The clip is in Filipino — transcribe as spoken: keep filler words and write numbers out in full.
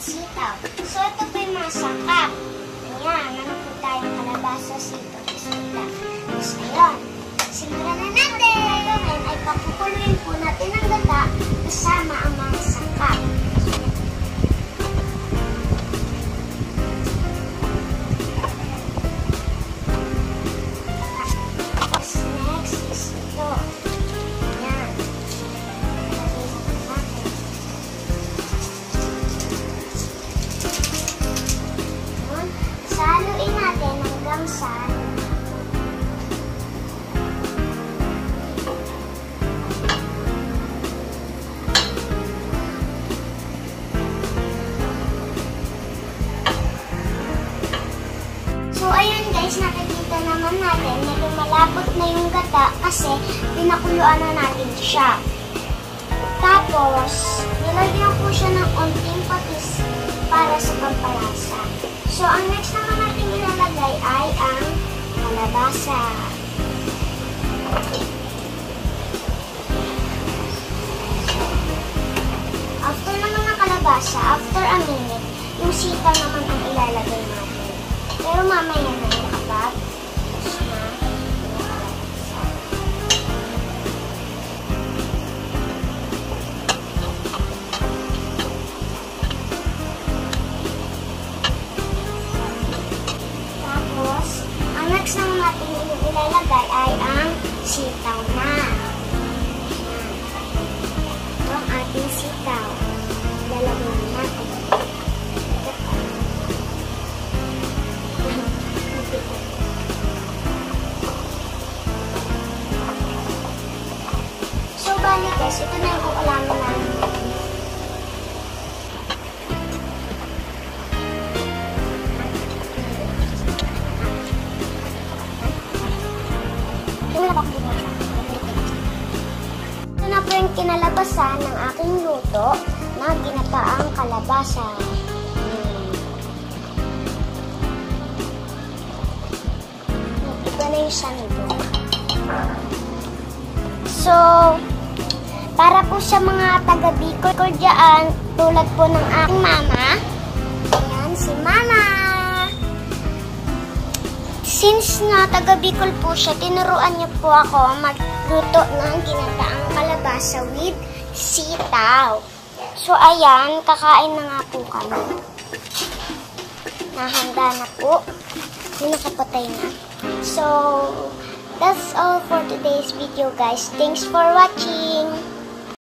sitaw. So, ito po yung mga sangkap. Ayan, meron po tayong kalabasa, sitaw, sitaw. Tapos, ayun. Simulan na natin. Ngayon ay papukuluin po natin ang gata kasama ang mga sangkap. Tapos, next is ito. Ayan. Saluin natin hanggang sa so, ayun guys, nakikita naman natin na lumalapot na yung gata kasi pinakuluan na natin siya. Tapos, nilagyan ko siya ng onting patis para sa pampalasa. So, ang next naman natin ilalagay ay ang kalabasa. After naman ng kalabasa, after a minute, yung sitaw naman ang ilalagay natin. Pero mamaya na yung kapag na tapos, ang next naman natin yung ilalagay ay ang sitaw na. Ito ang ating sitaw. Ilalagay natin. So, bali guys, ito na yung kukulaman namin. Ito na po yung kinalabasan ng aking luto na ginataang kalabasa. Ito na yung sandok. So, para po sa mga taga-Bicol ko dyan, tulad po ng aking mama. Ayan, si mama. Since na taga-Bicol po siya, tinuruan niya po ako magluto ng ginataang kalabasa with sitaw. So, ayan, kakain na nga po kami. Nahanda na po. Yung nakapatay na. So, that's all for today's video, guys. Thanks for watching.